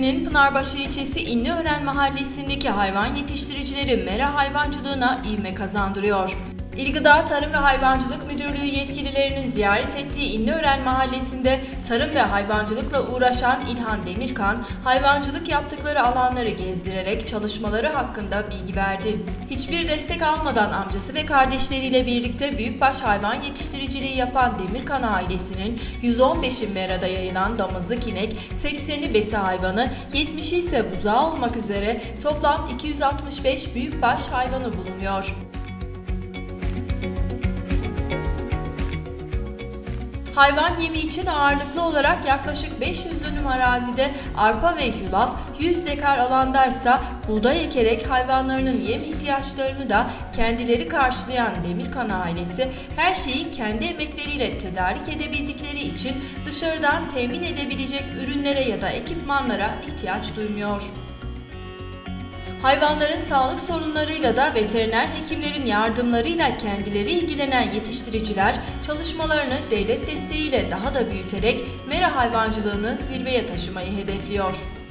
Kayseri'nin Pınarbaşı ilçesi İnliören mahallesindeki hayvan yetiştiricileri mera hayvancılığına ivme kazandırıyor. İl Gıda Tarım ve Hayvancılık Müdürlüğü yetkililerinin ziyaret ettiği İnliören mahallesinde tarım ve hayvancılıkla uğraşan İlhan Demirkan, hayvancılık yaptıkları alanları gezdirerek çalışmaları hakkında bilgi verdi. Hiçbir destek almadan amcası ve kardeşleriyle birlikte büyükbaş hayvan yetiştiriciliği yapan Demirkan ailesinin 115'i merada yayılan damızlık inek, 80'i besi hayvanı, 70'i ise buzağı olmak üzere toplam 265 büyükbaş hayvanı bulunuyor. Hayvan yemi için ağırlıklı olarak yaklaşık 500 dönüm arazide arpa ve yulaf, 100 dekar alandaysa buğday ekerek hayvanlarının yem ihtiyaçlarını da kendileri karşılayan Demirkan ailesi her şeyi kendi emekleriyle tedarik edebildikleri için dışarıdan temin edebilecek ürünlere ya da ekipmanlara ihtiyaç duymuyor. Hayvanların sağlık sorunlarıyla da veteriner hekimlerin yardımlarıyla kendileri ilgilenen yetiştiriciler çalışmalarını devlet desteğiyle daha da büyüterek mera hayvancılığını zirveye taşımayı hedefliyor.